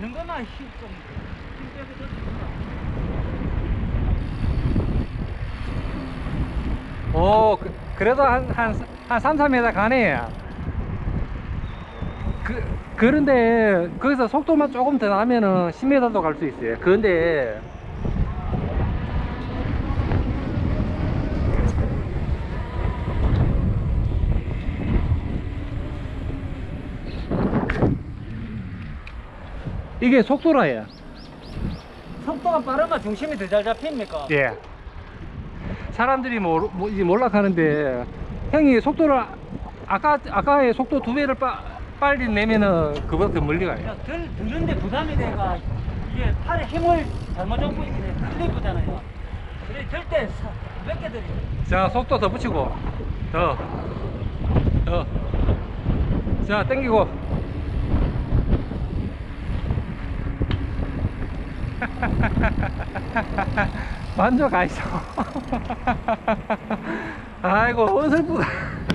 되는 거나 힘 빼고 오, 그래도 한 3, 4m 가네. 그런데 거기서 속도만 조금 더 나면은 10m도 갈 수 있어요. 그런데 이게 속도라요. 속도가 빠르면 중심이 더 잘 잡힙니까? 예. 사람들이 이제 몰락하는데 형이 속도를 아까의 속도 2배를 빨리 내면은 그보다 더 멀리 가요. 드는데 부담이 돼가 이게 팔에 힘을 잘못 잡고 있는데 슬리프잖아요. 그래 들때 몇 개 들이. 자, 속도 더 붙이고 더 자, 당기고 만족하이소. 아이고 어설프다.